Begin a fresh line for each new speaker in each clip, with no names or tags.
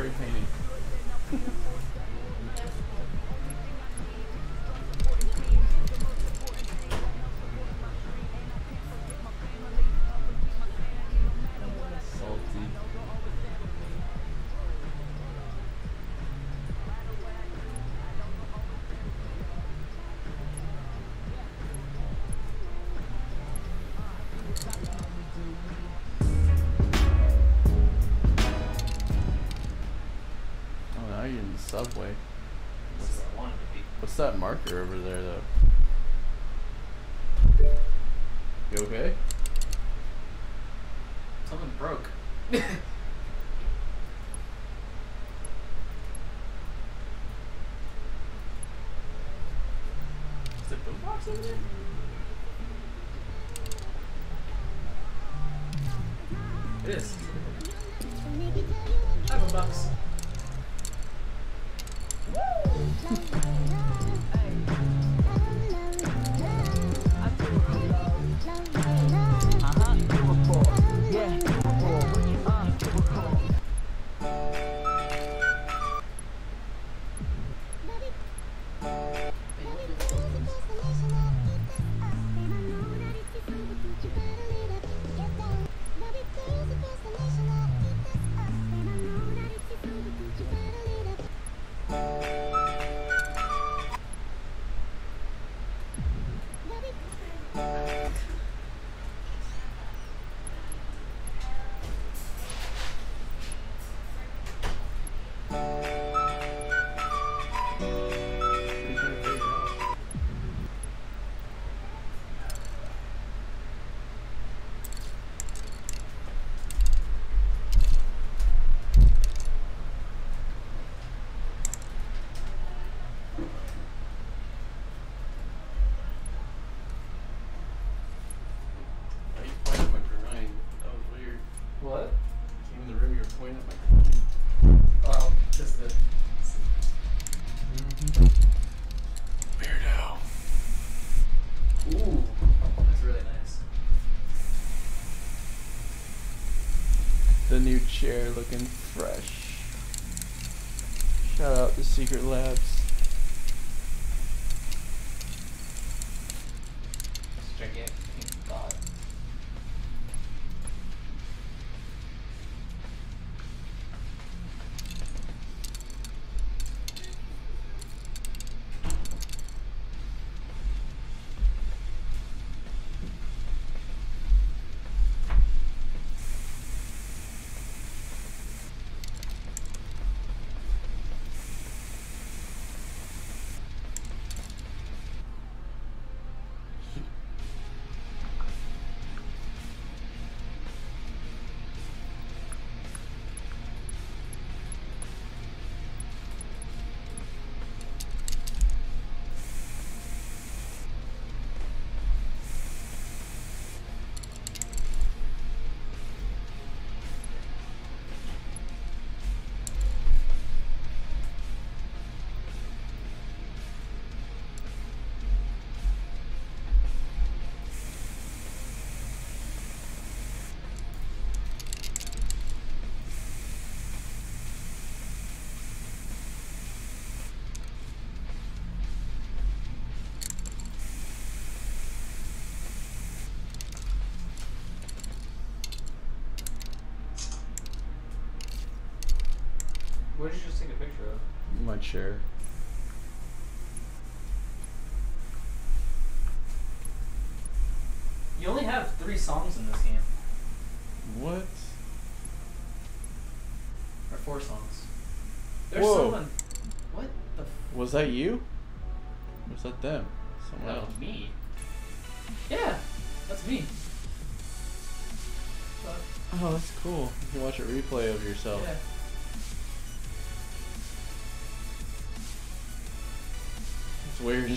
spray painting. Salty. Oh, now you're in the subway. What's that marker over there, though? You okay?
Something broke.
Is there a boombox over there?
It is. $5.
Why are you pointing at my groin? That was weird.
What?
Came in the room, you were pointing at my groin.
Oh, just the.
Weirdo.
Ooh, that's really nice.
The new chair looking fresh. Shout out to Secret Labs.
It's gigantic. God. What did you just take a picture of?
My chair.
You only have 3 songs in this game.
What?
Or 4 songs. There's
Whoa.
someone. What the f.
Was that you? Or was that them? Someone
That
else.
was me. Yeah, that's me.
Oh, that's cool. You can watch a replay of yourself.
Yeah.
It's weird.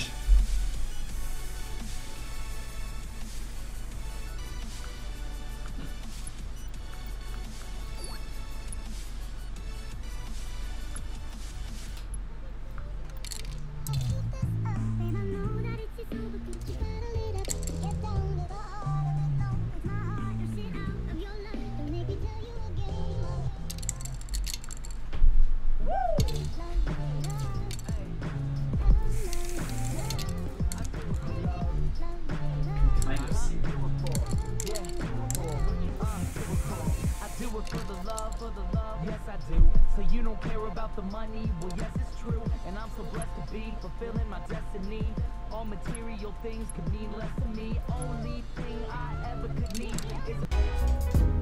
So you don't care about the money? Well, yes, it's true. And I'm so blessed to be fulfilling my destiny. All material things could mean less to me. Only thing I ever could need is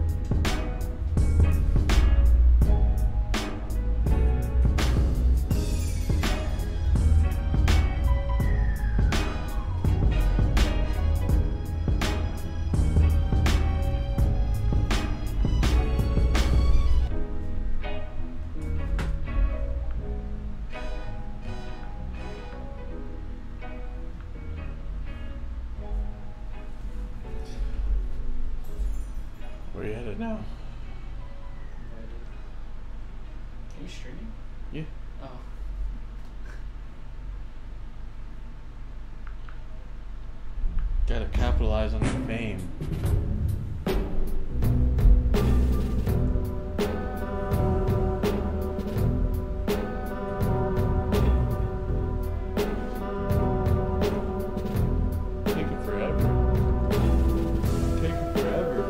Where you headed now?
Are you streaming?
Yeah.
Oh.
Gotta capitalize on the fame. Taking forever. Taking forever.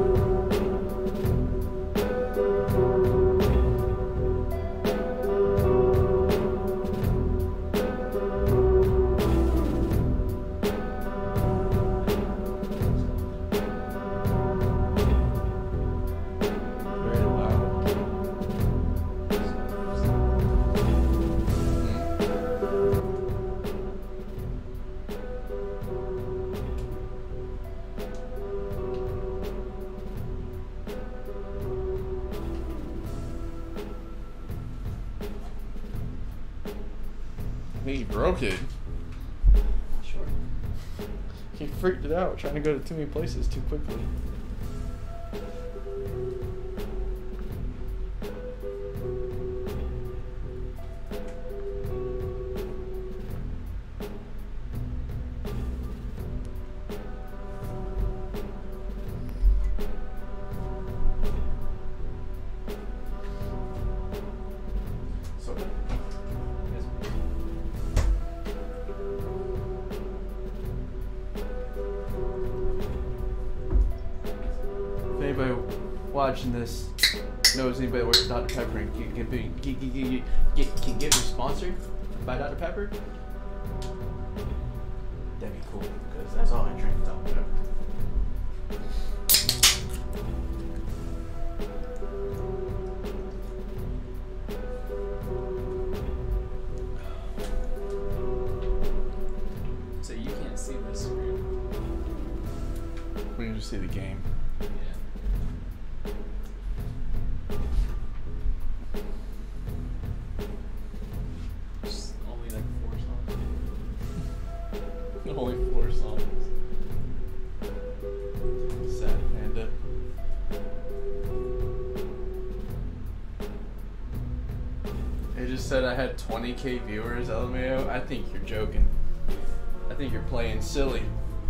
Very loud. I think he broke it.
Sure.
He freaked it out trying to go to too many places too quickly. So if anybody watching this knows anybody that works at Dr. Pepper and can get sponsored by Dr. Pepper, that'd be cool because that's all I drink, Dr. Pepper.
So you can't see this screen.
We need to see the game.
Yeah. Just only like 4 songs.
Only 4 songs. Sad Panda. It just said I had 20K viewers, LMAO. I think you're joking. I think you're playing silly.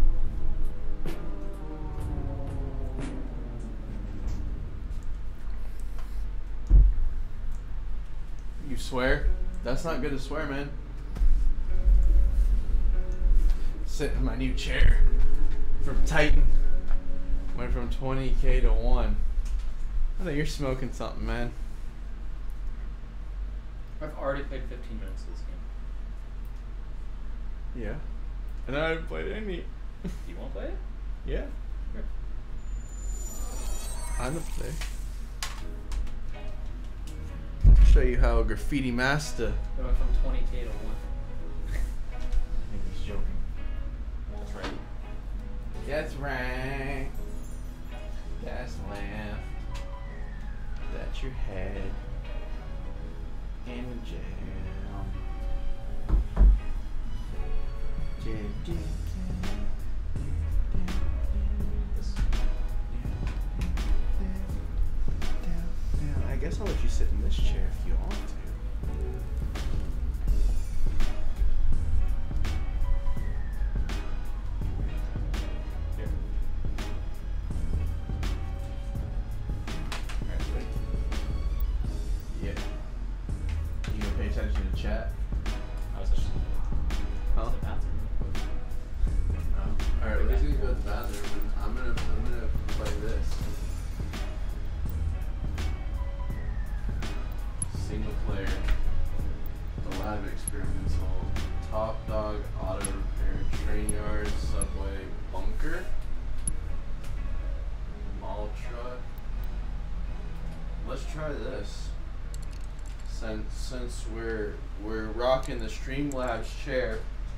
You swear? That's not good to swear, man. Sit in my new chair from Titan. Went from 20K to 1. I think you're smoking something, man.
I've already played 15 minutes of this game.
Yeah. And I haven't played any.
Do you want to play it?
Yeah.
Okay.
I'm gonna play. Show you how a graffiti master.
I went from 20K to 1.
I think he's joking.
That's right.
That's right. That's left. That's your head. In jail. I guess I'll let you sit in this chair if you want to.
Here.
Alright, wait. Yeah. You gonna pay attention to the chat?
I was just
Huh?
the bathroom.
Alright, we're just gonna go to the bathroom and I'm gonna play this. try this. Since we're rocking the Streamlabs chair.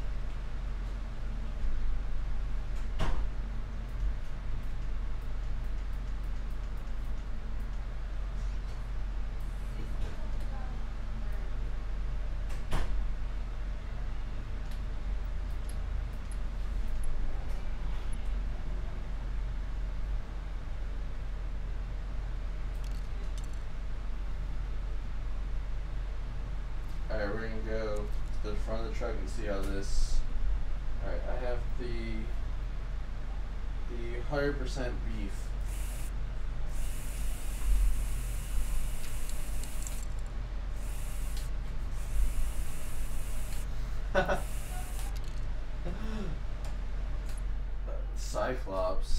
Alright, we're gonna go to the front of the truck and see how this. Alright, I have the 100% beef. Cyclops.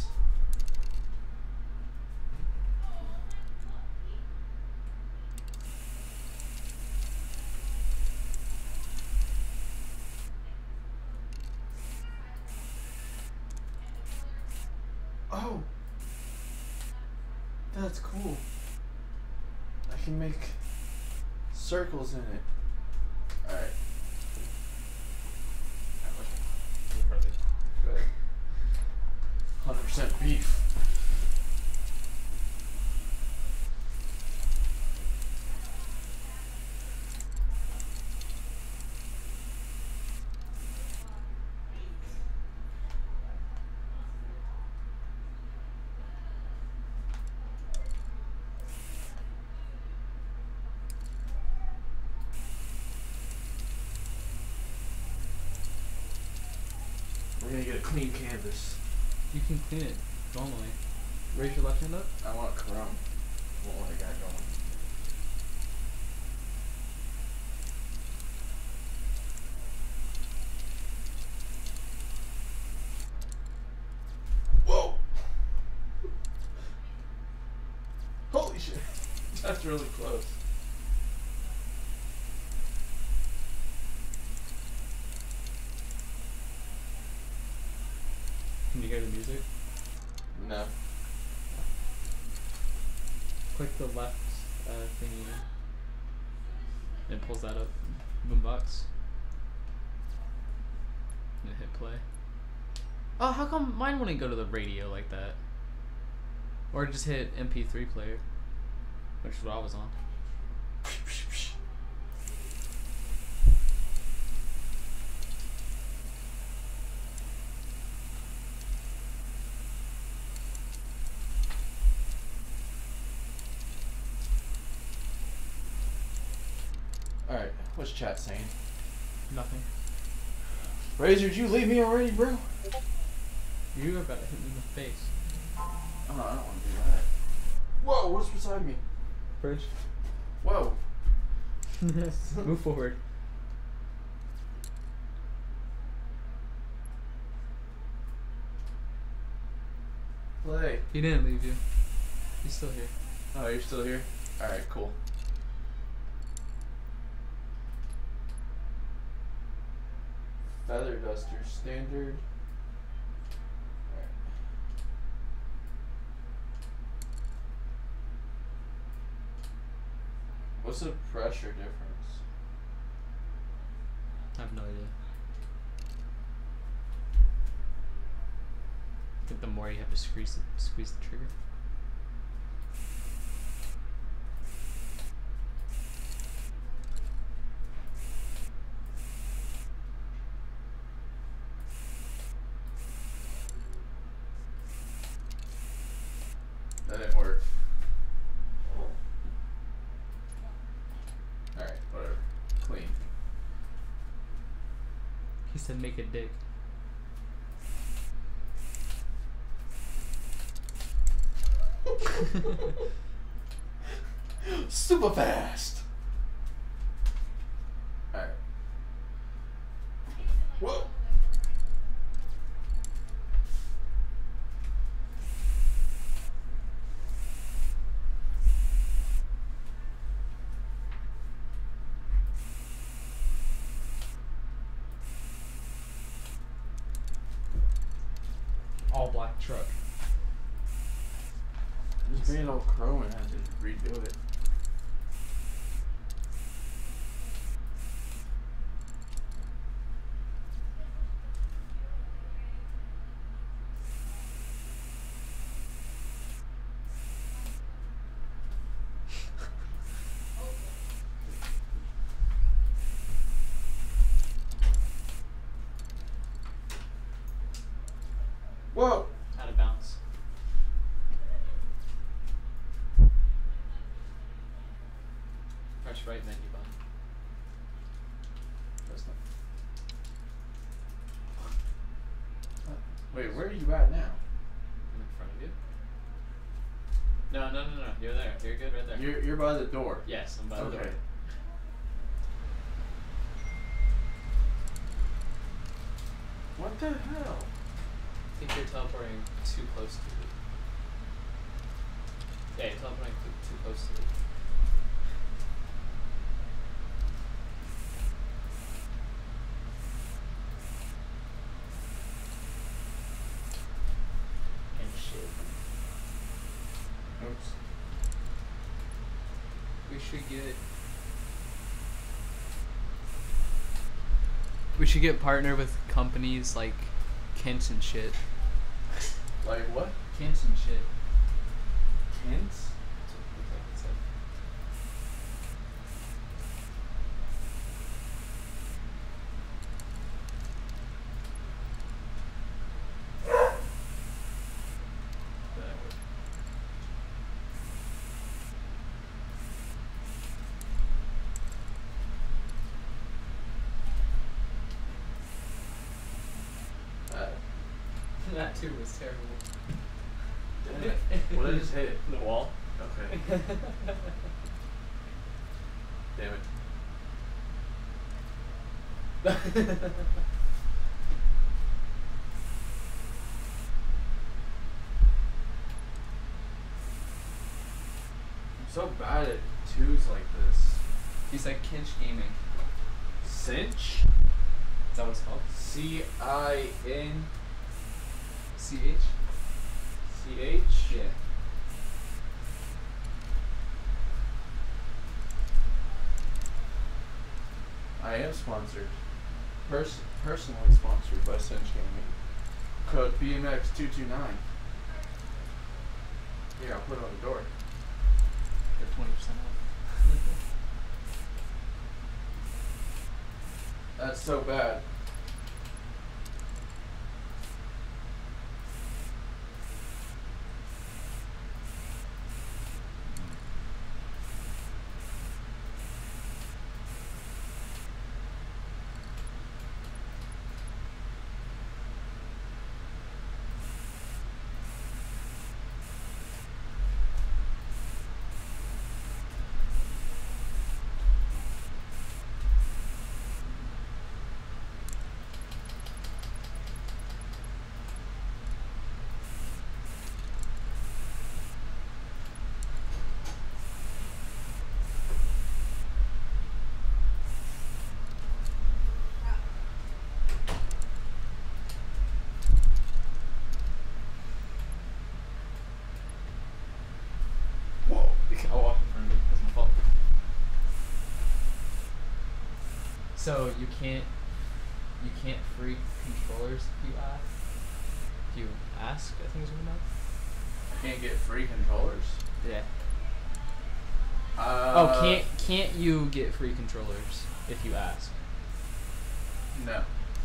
Oh, that's cool. I can make circles in it. Alright. Good. 100% beef. We're gonna get a clean canvas.
You can clean it normally. Raise your left hand up.
I want chrome. What I got going. Whoa! Holy shit! That's really close.
Can you hear the music?
No.
Click the left thingy. It pulls that up. Boombox. And hit play. Oh, how come mine wouldn't go to the radio like that? Or just hit MP3 player, which is what I was on.
Alright, what's chat saying?
Nothing.
Razor, did you leave me already, bro?
You were about to hit me in the face.
Oh, I don't want to do that. Whoa, what's beside me?
Bridge.
Whoa.
Move forward.
Play.
He didn't leave you. He's still here.
Oh, you're still here? Alright, cool. Feather duster standard. Alright. What's the pressure difference?
I have no idea. I think the more you have to squeeze the trigger.
That didn't work. Alright, whatever. Clean.
He said make a dick.
Super fast. Alright. Whoa.
All black truck.
Just being all chrome and had to redo it. Whoa!
Out of bounds. Press right menu button.
That's not. Wait, where are you at now?
I'm in front of you. No. You're there. You're good right there.
You're by the door.
Yes, I'm by the door.
Okay. What the hell?
I think you're teleporting too close to it. Yeah, you're teleporting too close to it. And shit.
Oops.
We should get partner with companies like Kent and shit.
Like what?
Kent and shit.
Hints?
That too was terrible.
Damn it. What did I just hit?
The wall.
Okay. Damn it. I'm so bad at twos like this.
He's like Kinch Gaming.
Cinch?
Is that what it's called?
C-I-N-C-H?
CH? Yeah.
I am sponsored. Personally sponsored by Cinch Gaming. Code BMX229. Here, I'll put it on the door.
Get 20% off.
That's so bad.
I'll walk in front of you. That's my fault.
So you can't free controllers if you ask. If you ask, I think is what you meant.
I can't get free controllers.
Yeah.
Uh,
Can't you get free controllers if you ask?
No.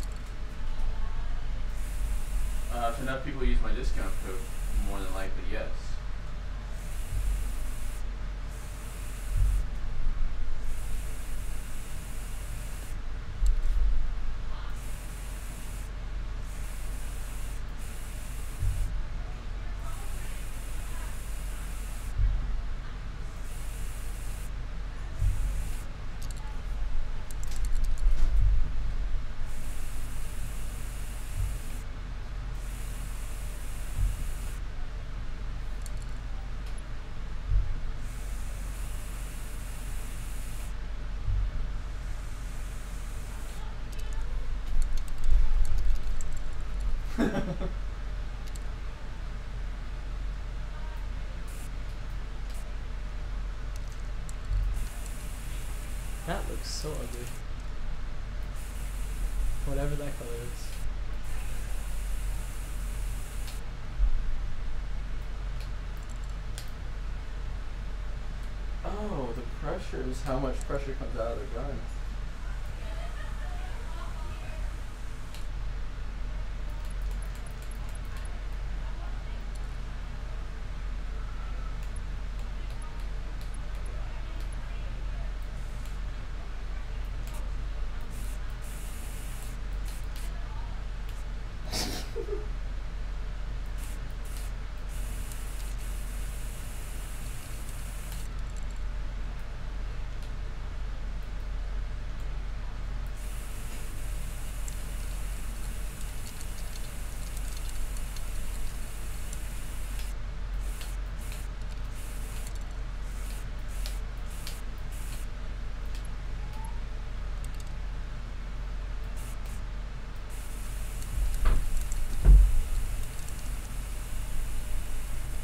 If enough people use my discount code, more than likely, yes.
That looks so ugly. Whatever that color is.
Oh, the pressure is how much pressure comes out of the gun.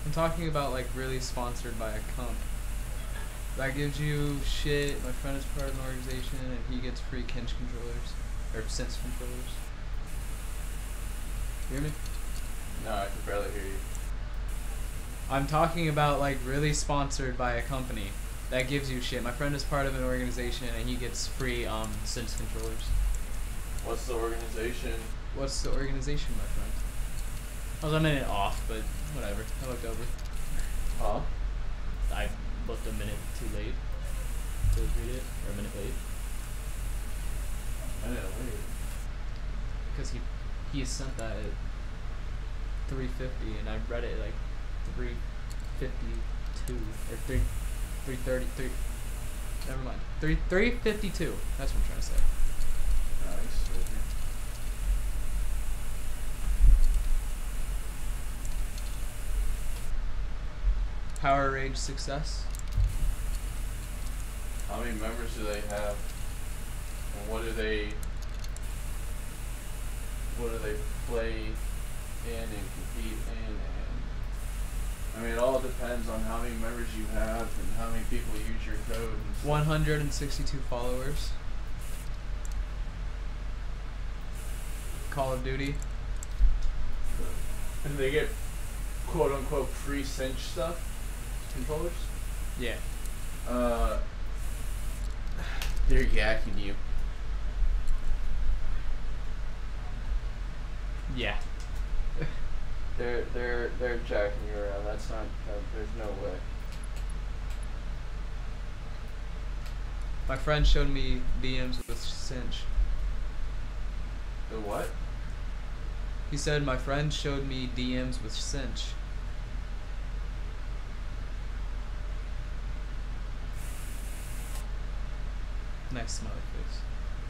I'm talking about like really sponsored by a comp. That gives you shit. My friend is part of an organization and he gets free Kinch controllers. Or Sense controllers. You hear me?
No, I can barely hear you.
I'm talking about like really sponsored by a company. That gives you shit. My friend is part of an organization and he gets free Sense controllers.
What's the organization?
What's the organization, my friend? I was a minute off, but whatever. I looked over.
Huh?
I looked a minute too late to read it, or a minute late.
I didn't wait.
Because he sent that at 3:50, and I read it at like 3:52 or 3:33. Never mind. 3:52. That's what I'm trying to say.
Nice.
Power Rage success.
How many members do they have? And what do they play in and compete in? And I mean, it all depends on how many members you have and how many people use your code. And stuff.
162 followers. Call of Duty.
And they get quote unquote free cinch stuff, controllers.
Yeah.
They're yakking you.
Yeah.
They're jacking you around. That's not. There's no way.
My friend showed me DMs with cinch.
The what?
He said my friend showed me DMs with cinch. Nice smiley face.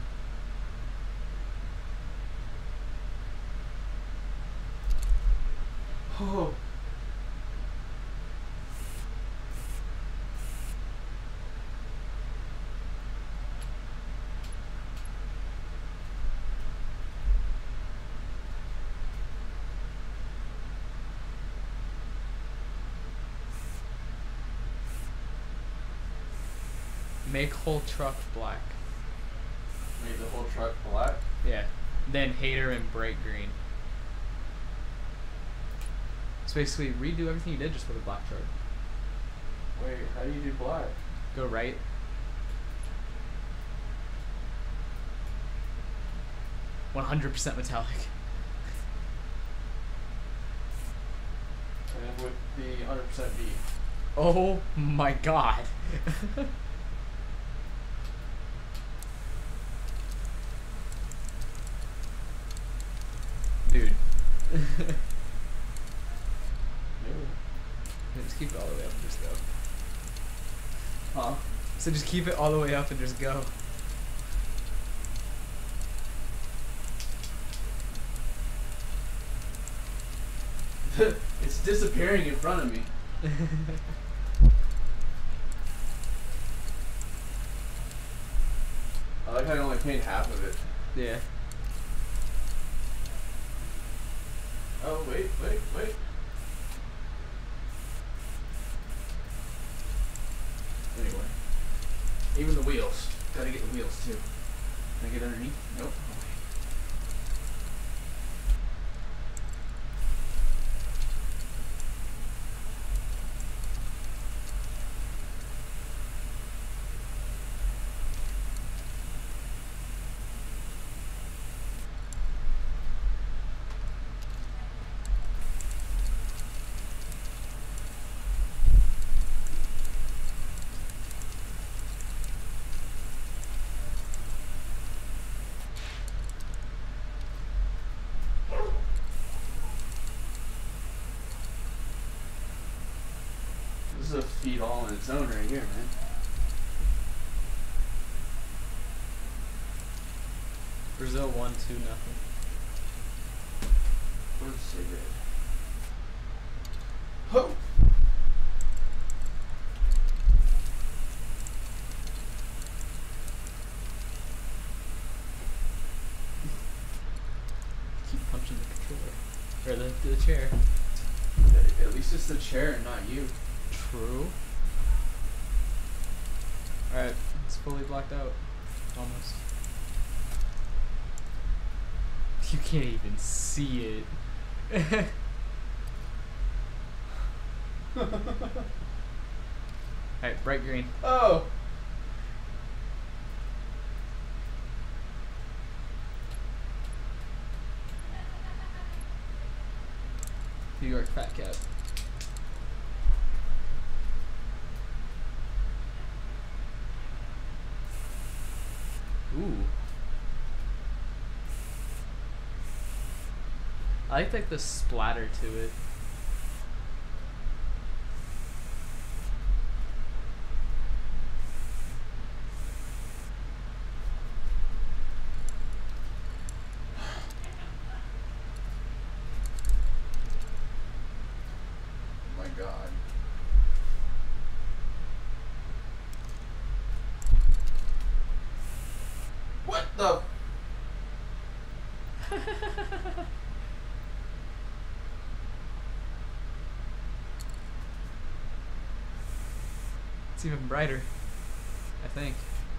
Oh.
Make whole truck black.
Made the whole truck black.
Yeah. Then hater and bright green. So basically redo everything you did just with a black truck.
Wait, how do you do black?
Go right. %100% metallic.
And with the 100% B.
Oh my god. Dude. Just keep it all the way up and just go.
Huh?
So just keep it all the way up and just go.
It's disappearing in front of me. I like how I only paint half of it.
Yeah.
Oh, wait. Anyway. Even the wheels. Gotta get the wheels too. Can I get underneath? Nope. This is a feat all on its own right here, man.
Brazil 1-2-0.
Where's the cigarette? Ho!
Keep punching the controller. Or the chair.
At least It's just the chair and not you.
True. Alright, it's fully blacked out. Almost. You can't even see it. Alright, bright green.
Oh!
New York Fat Cat. Ooh. I like the splatter to it.
Oh my god. What the?
It's even brighter, I think.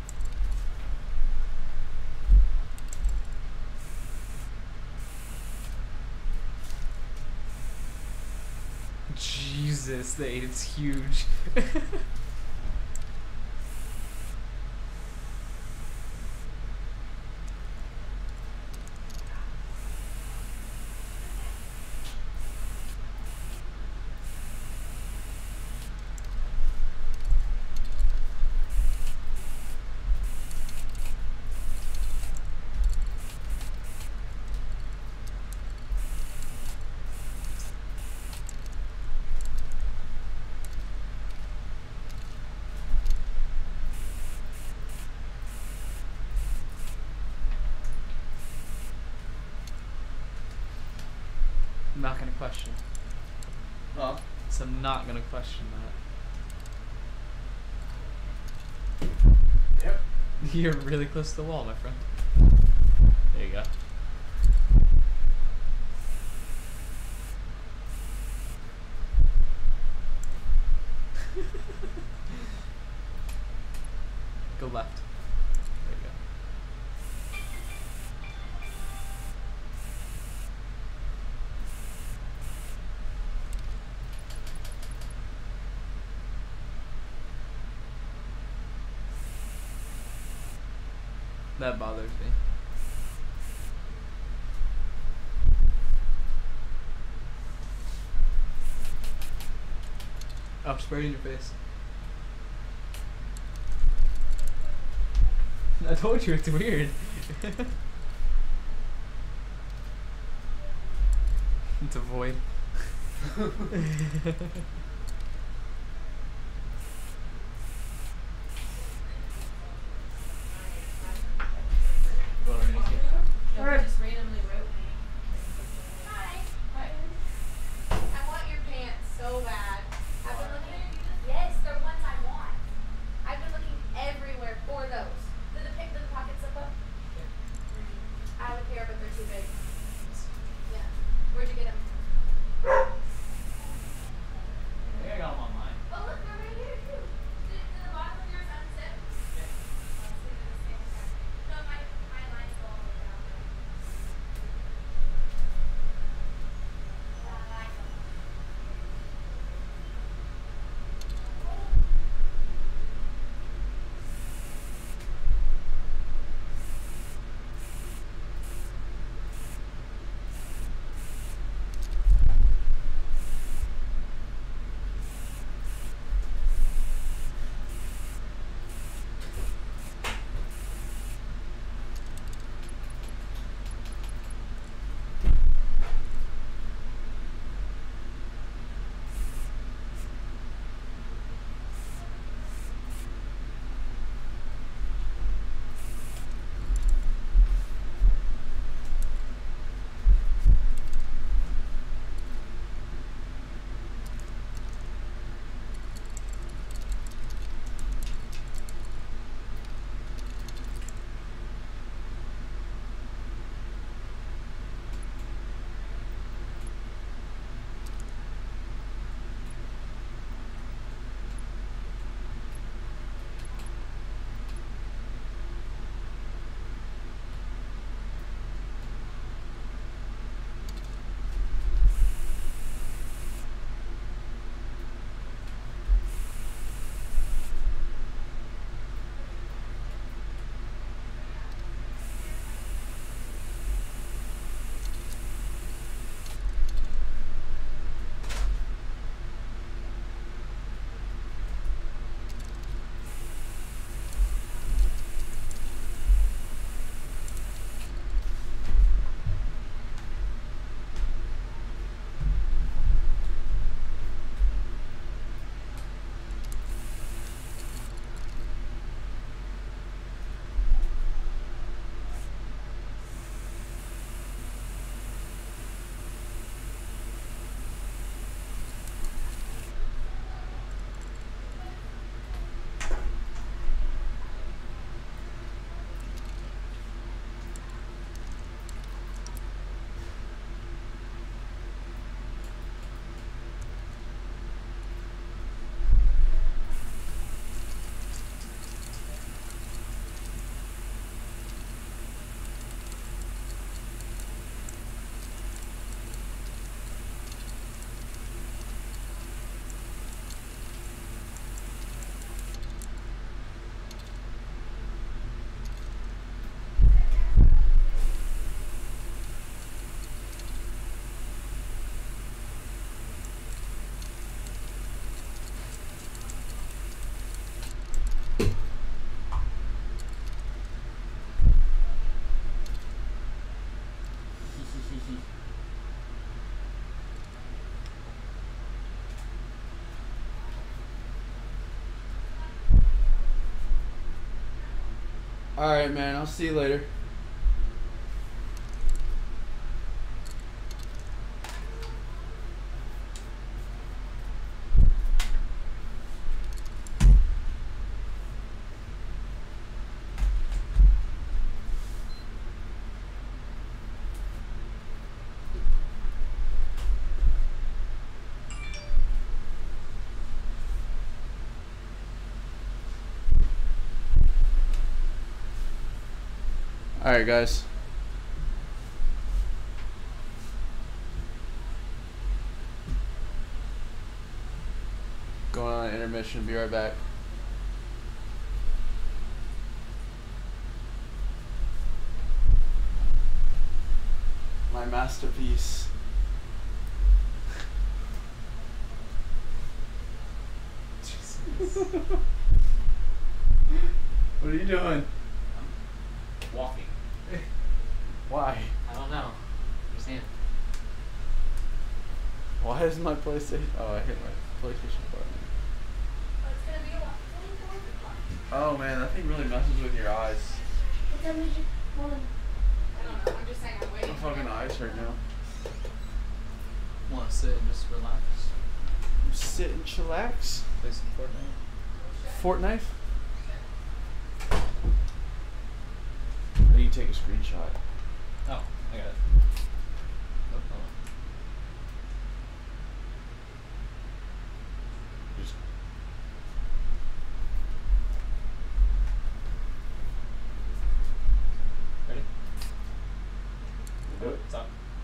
Jesus, the 8 is huge. I'm not gonna question.
Huh?
So I'm not gonna question that.
Yep.
You're really close to the wall, my friend. There you go. Go left. There you go. That bothers me. Oh, spray it in your face. I told you it's weird. It's a void.
Alright. Just randomly wrote me. Hi. Hi. I want your pants so bad. I've been looking. Yes, they're ones I want. I've been looking everywhere for those. Did the pockets zip up? I have a pair, but they're too big. Yeah. Where'd you get them?
Alright, man. I'll see you later. Alright, guys. Going on an intermission. Be right back. My masterpiece. What are you doing?
Walking.
Why?
I don't know. Understand?
Why is my PlayStation? Oh, I hit my PlayStation button.
Oh, it's gonna be a lot. 24 o'clock.
Oh man, that thing really messes with your eyes.
What time did you want to? I don't know. I'm just saying I'm waiting.
My fucking eyes hurt now.
Want to sit and just relax?
Sit and chillax.
Play some Fortnite?
Fortnite. I need to take a screenshot.
Oh, I got it. Oh, hold on.
Just
Ready?
do it.
Stop.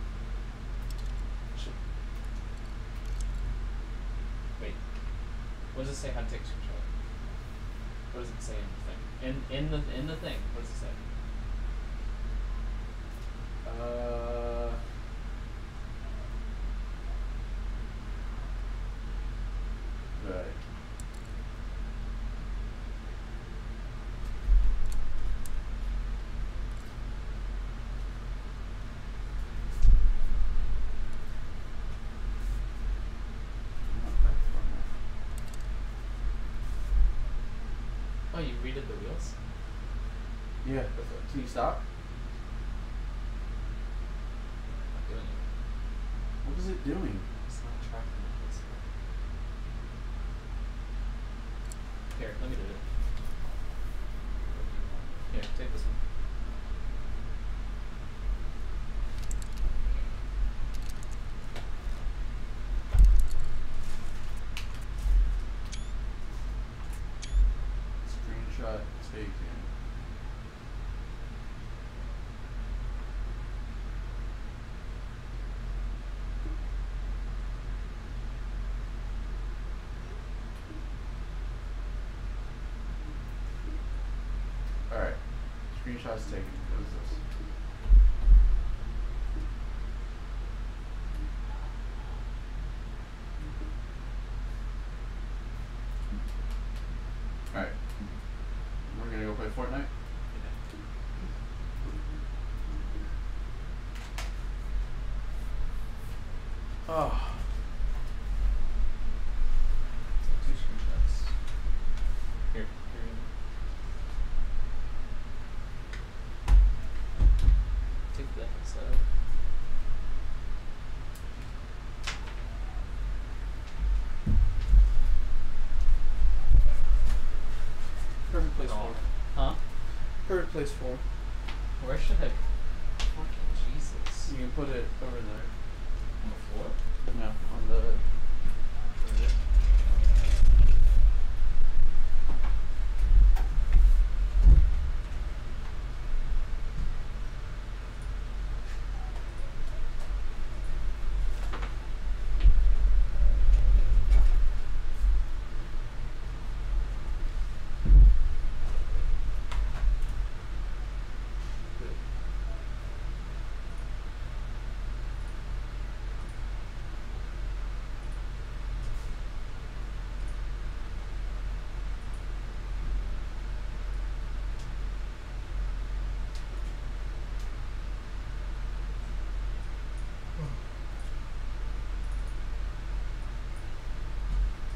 Wait. What does it say how to take a screenshot? What does it say in the thing? In the thing, what does it say?
Right.
Oh, you redid the wheels?
Yeah. Can you stop?
Not doing it.
What is it doing?
It's not tracking it. Here, let me do it. Here, take this one.
Screenshot taken. Alright. Screenshots taken. What is this? Alright. We're gonna go play Fortnite? Oh.
Two screenshots. Here. Take that instead.
Perfect place
Oh.
for.
Huh?
Perfect place for.
Where should I? Fucking Jesus.
You can put it over there.
On the floor?
No, on the.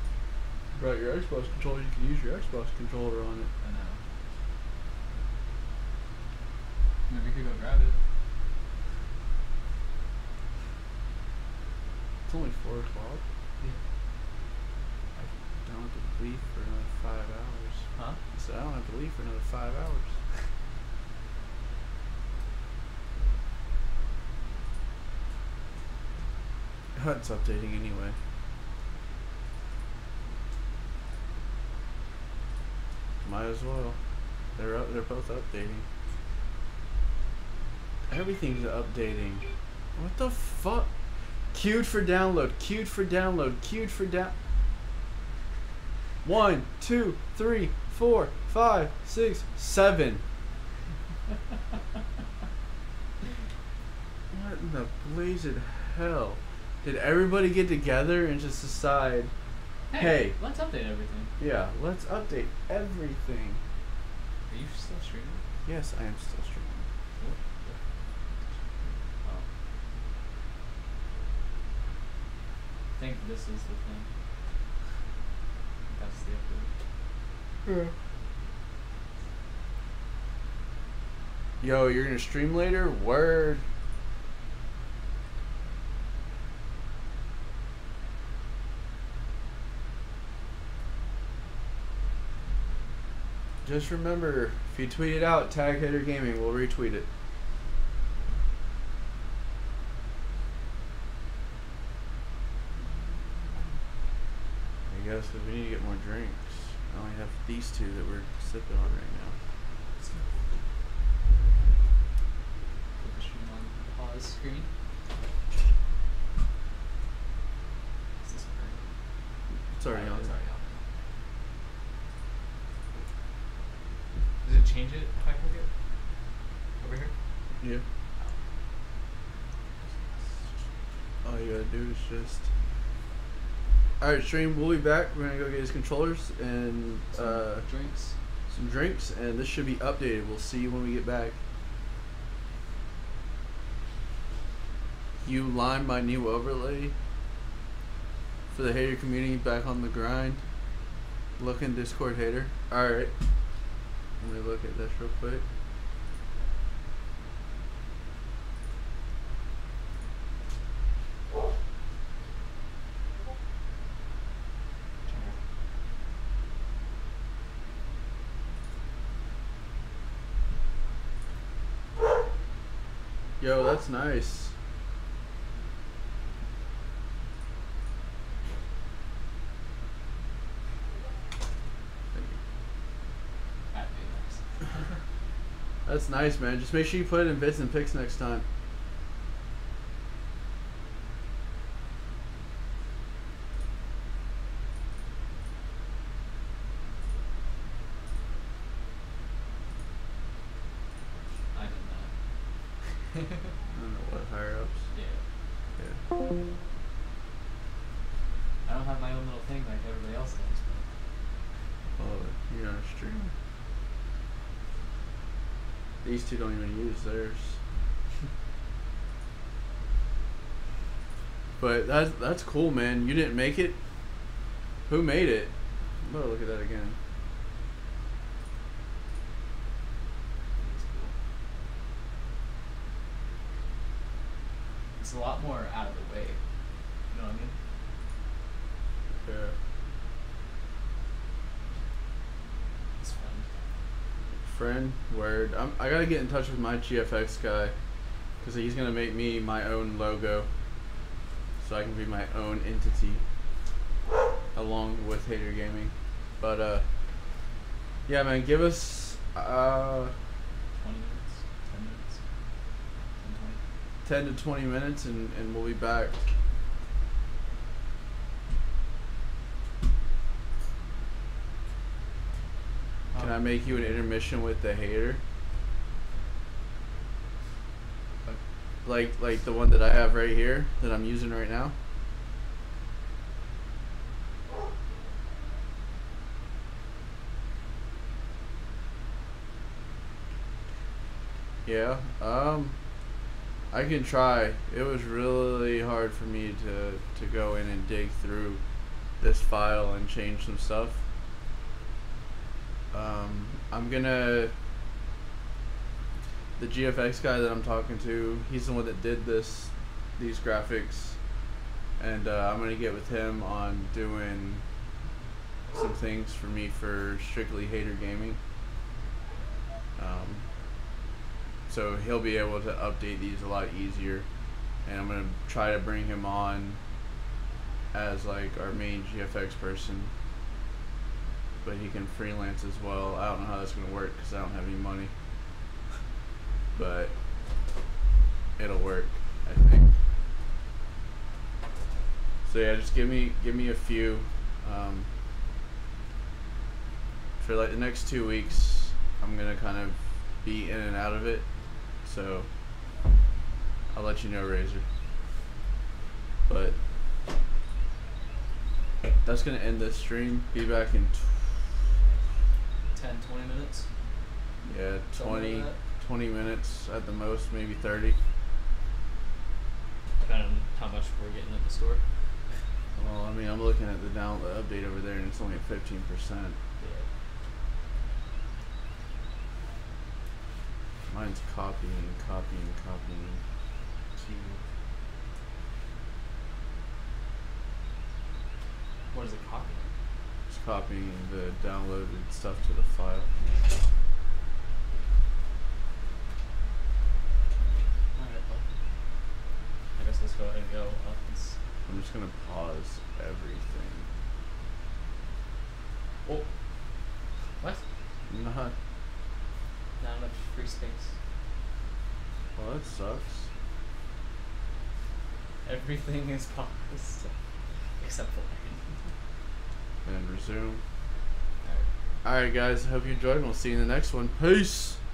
Right, your Xbox controller, you can use your Xbox controller on it.
I know.
Maybe we could go grab it.
It's only 4 o'clock.
Yeah.
I don't have to leave for another 5 hours.
Huh?
I said I don't have to leave for another 5 hours. It's updating anyway. Might as well. They're both updating. Everything's updating. What the fuck? Queued for download. Queued for download. Queued for down. 1, 2, 3, 4, 5, 6, 7. What in the blazed hell? Did everybody get together and just decide, hey,
let's update everything.
yeah, let's update everything?
Are you still streaming?
Yes, I am still streaming.
Oh. I think this is the thing. That's the update.
Yo, you're gonna stream later? Word. Just remember, if you tweet it out, tag Hater Gaming, we'll retweet it. I guess because we need to get more drinks. I only have these 2 that we're sipping on right now.
Put the stream on pause screen. Is this current?
It's already on.
It's already on. Does it change it if I click it? Over here?
Yeah. All you gotta do is just. Alright, stream, we'll be back. We're gonna go get his controllers and
Drinks.
some drinks, and this should be updated. We'll see you when we get back. You lime my new overlay for the hater community back on the grind. Looking Discord hater. Alright. Let me look at this real quick. Yo, that's nice.
That'd be nice.
That's nice, man. Just make sure you put it in bits and pics next time.
I did not.
I don't know what higher ups.
Yeah.
Yeah.
I don't have my own little thing like everybody else does, but
Oh, you're on a stream. These 2 don't even use theirs. But that's cool, man. You didn't make it? Who made it? I'm gonna look at that again.
it's cool. It's a lot more out of the way. You know what I mean?
Yeah.
It's fun.
Friend, word. I gotta get in touch with my GFX guy, because he's gonna make me my own logo, so I can be my own entity, along with Hater Gaming. But yeah, man, give us
20 minutes? 10 minutes? 10, 20?
10 to 20 minutes, and we'll be back. Can I make you an intermission with the hater? Like the one that I have right here that I'm using right now? Yeah. I can try. It was really hard for me to go in and dig through this file and change some stuff. the GFX guy that I'm talking to, he's the one that did these graphics, and I'm gonna get with him on doing some things for me for Strictly Hater Gaming. So he'll be able to update these a lot easier, and I'm gonna try to bring him on as like our main GFX person, but he can freelance as well. I don't know how that's gonna work because I don't have any money, but it'll work, I think. So yeah, just give me a few. For like the next 2 weeks, I'm gonna kind of be in and out of it, so I'll let you know, Razor. But that's gonna end this stream. Be back in
10, 20 minutes.
yeah,
Something like that.
20 minutes at the most, maybe 30.
Depending on how much we're getting at the store.
Well, I mean, I'm looking at the update over there, and it's only at 15%.
Yeah.
Mine's copying.
What is it copying?
It's copying the downloaded stuff to the file.
Alright, well. I guess let's go ahead and go.
I'm just gonna pause everything.
Oh. What?
Not.
Not much free space.
Well, that sucks.
Everything is paused. Except for
And resume.
Alright.
Alright, guys. Hope you enjoyed, and we'll see you in the next one. Peace!